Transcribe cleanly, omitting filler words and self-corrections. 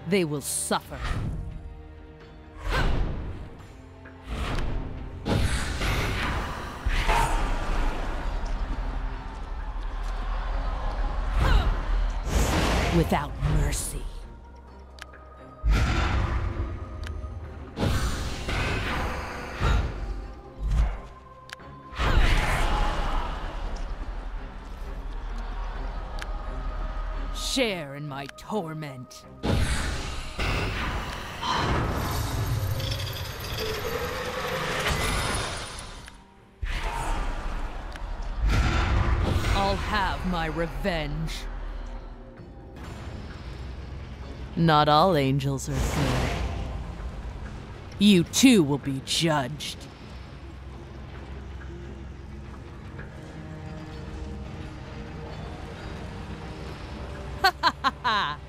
They will suffer. Without mercy. Share in my torment. I'll have my revenge. Not all angels are good. You too will be judged. Ha ha ha ha!